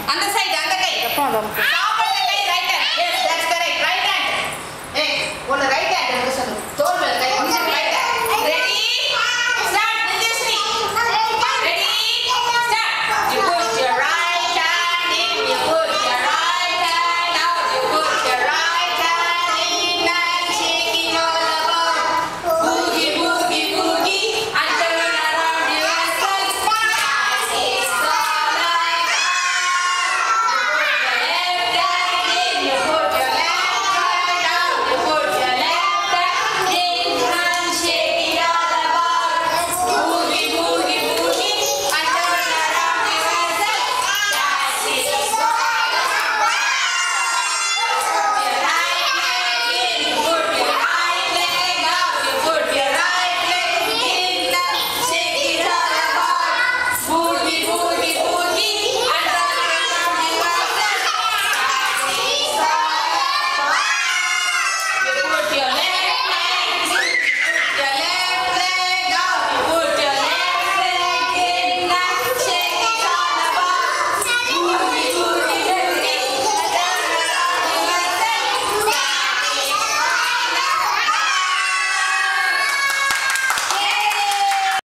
Other side, other guy. Stop at the guy, right hand. Yes, that's correct. Right hand. Hey, on the right hand. Don't well, right hand. Ready? Start. Nidhishri. Ready? Start. You put your right hand in. You put your right hand out. You put your right hand in and shake it all about. Boogie, boogie, boogie. And turn around yourself. That is all I got. You put your left hand in. You put your left hand out. You put your left hand in and shake it all about. Boogie, boogie, boogie. And turn around yourself. That is all I got. Your right leg in. You put your right leg out. You put your right leg in and shake it all about. Boogie, boogie, boogie. And turn around yourself. That is all I got. You put your